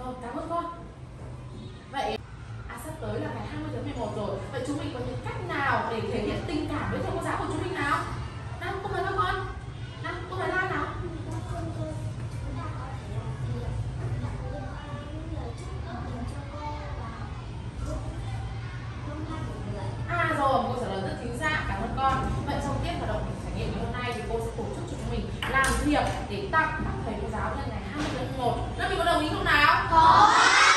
Rồi, cảm ơn con. Vậy sắp tới là ngày 20 tháng 11 rồi. Vậy chúng mình có những cách nào để thể hiện tình cảm với thầy cô giáo của chúng mình nào? Nào, cô mời các con. Nào, cô mời Lan nào. Rồi, cô trả lời rất chính xác, cảm ơn con. Vậy trong tiết hoạt động trải nghiệm ngày hôm nay thì cô sẽ tổ chức cho chúng mình làm việc để tặng các thầy cô giáo nhân ngày 20 tháng 11. Lớp mình có đồng ý không nào? Có.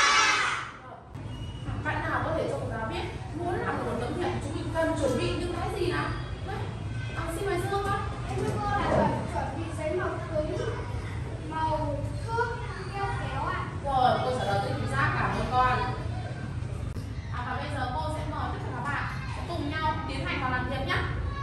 Bạn nào có thể cho cô giáo biết muốn làm một tấm thiệp chúng mình cần chuẩn bị những cái gì nào? Xin mời Dương con. Em với cô là chuẩn bị giấy màu cứng, màu thước, keo kéo ạ. Rồi, cô trả lời rất chính xác, cảm ơn con. Và bây giờ cô sẽ mời tất cả các bạn cùng nhau tiến hành vào làm thiệp nhé.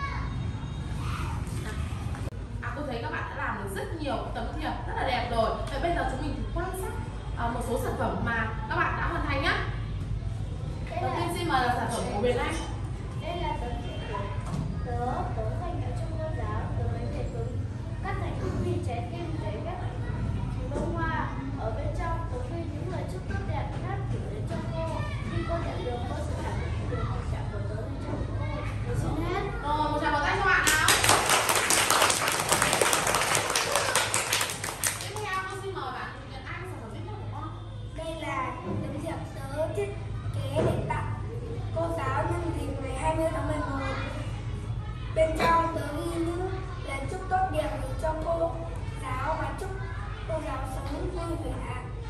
Cô thấy các bạn đã làm được rất nhiều tấm thiệp rất là đẹp rồi. Vậy bây giờ chúng mình thử quan sát một số sản phẩm mà các bạn đã hoàn thành nhé. Đầu tiên xin mời là sản phẩm của Huyền Anh. Đây là tấm thiệp của tớ dành cho cô giáo, tớ lấy thể cứng, cắt thành những hình trái tim để ghép thành bông hoa. Ở bên trong tớ ghi những lời chúc tốt đẹp nhất gửi đến cho cô. Khi cô nhận được, cô sẽ cảm nhận được tình cảm của tớ dành cho cô. Tớ xin hết. Rồi, một tràng vào tay cho bạn nào. Tiếp theo con xin mời bạn Nhật Anh sản phẩm tiếp theo của con. Đây là tấm thiệp tớ thiết kế để tặng cô giáo nhân dịp ngày 20 tháng 11. Bên trong tớ ghi những lời chúc tốt đẹp cho cô giáo và chúc cô giáo sống vui vẻ.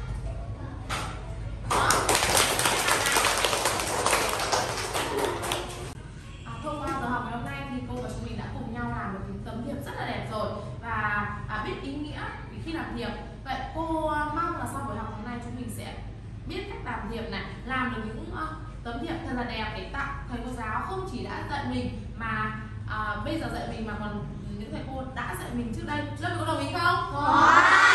Thông qua giờ học ngày hôm nay thì cô và chúng mình đã cùng nhau làm được những tấm thiệp rất là đẹp rồi và biết ý nghĩa khi làm thiệp. Vậy cô mong là sau buổi học hôm nay chúng mình sẽ biết cách làm thiệp này, làm được những tấm thiệp thật là đẹp để tặng thầy cô giáo, không chỉ đã dạy mình mà bây giờ dạy mình mà còn những thầy cô đã dạy mình trước đây. Lớp mình có đồng ý không? Có.